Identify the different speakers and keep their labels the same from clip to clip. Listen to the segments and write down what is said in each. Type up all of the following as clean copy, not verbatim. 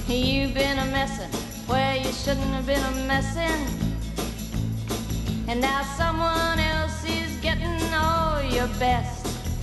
Speaker 1: You've been a messin' where you shouldn't have been a messin', and now someone else is getting all your best.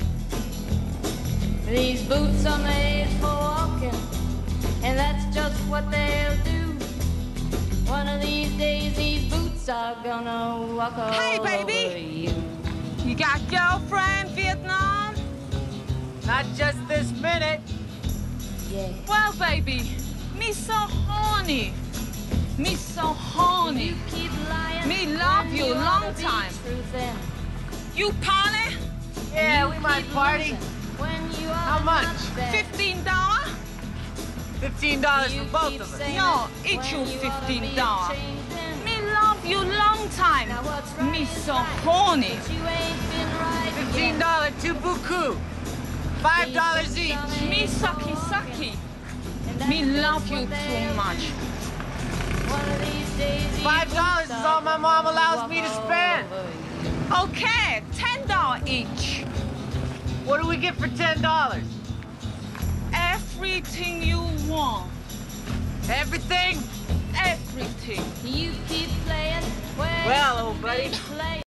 Speaker 1: These boots are made for walking, and that's just what they'll do. One of these days these boots are gonna walk all
Speaker 2: Hey,
Speaker 1: over
Speaker 2: baby!
Speaker 1: you.
Speaker 2: You got girlfriend, Vietnam?
Speaker 3: Not just this minute.
Speaker 1: Yeah.
Speaker 2: Well, baby, me so horny. Me so horny.
Speaker 1: You keep lying.
Speaker 2: Me love
Speaker 1: when
Speaker 2: you
Speaker 1: ought
Speaker 2: long
Speaker 1: to be
Speaker 2: time.
Speaker 1: truthin'.
Speaker 2: You party?
Speaker 3: Yeah,
Speaker 1: You
Speaker 3: we might
Speaker 1: keep
Speaker 3: party.
Speaker 1: losing when you are
Speaker 3: How much?
Speaker 1: not there.
Speaker 2: $15?
Speaker 3: $15
Speaker 1: You
Speaker 3: for both
Speaker 1: keep
Speaker 3: of us.
Speaker 1: saying
Speaker 2: Yo,
Speaker 1: it
Speaker 2: each you
Speaker 1: when you ought to be
Speaker 2: $15.
Speaker 1: changing.
Speaker 2: Me love you long time.
Speaker 1: Now what's right
Speaker 2: Me
Speaker 1: is
Speaker 2: so
Speaker 1: right,
Speaker 2: horny.
Speaker 1: but you ain't been right yet.
Speaker 3: $15 two buku. $5 each.
Speaker 2: Me sucky sucky.
Speaker 1: And that's
Speaker 2: Me
Speaker 1: just
Speaker 2: love you
Speaker 1: what they'll
Speaker 2: too much.
Speaker 1: do. One of these days these
Speaker 3: $5 is
Speaker 1: boots
Speaker 3: all
Speaker 1: are
Speaker 3: my mom
Speaker 1: gonna
Speaker 3: allows
Speaker 1: walk
Speaker 3: me to
Speaker 1: all
Speaker 3: spend.
Speaker 1: over you.
Speaker 2: Okay, $10 each.
Speaker 3: What do we get for $10?
Speaker 2: Everything you want.
Speaker 3: Everything?
Speaker 2: Everything.
Speaker 1: You keep playing where
Speaker 3: Well,
Speaker 1: you
Speaker 3: old
Speaker 1: shouldn't
Speaker 3: buddy.
Speaker 1: be playing.